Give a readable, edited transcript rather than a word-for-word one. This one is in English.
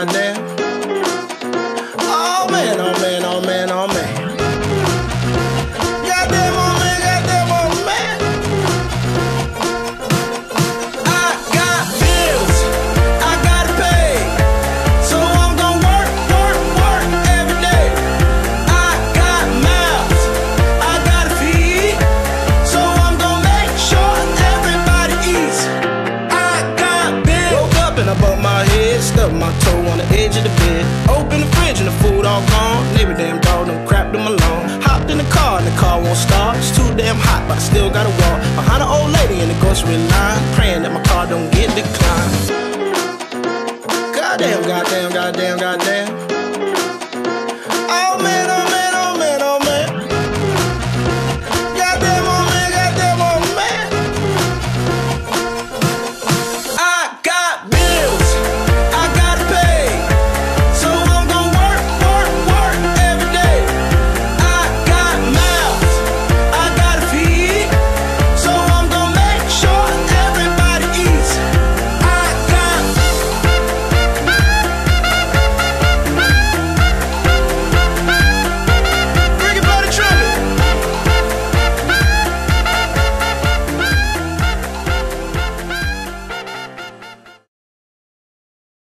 goddamn. Oh man, oh man, oh man, oh man. Goddamn, oh man, goddamn, oh man. I got bills, I gotta pay, so I'm gonna work, work, work every day. I got mouths, I gotta feed, so I'm gonna make sure everybody eats. I got bills. Woke up and I bumped my head, stubbed my toe on the edge of the bed. Open the fridge and the food all gone. Neighbor damn dog done crapped in my lawn. Hopped in the car and the car won't start. It's too damn hot, but I still gotta walk behind an old lady.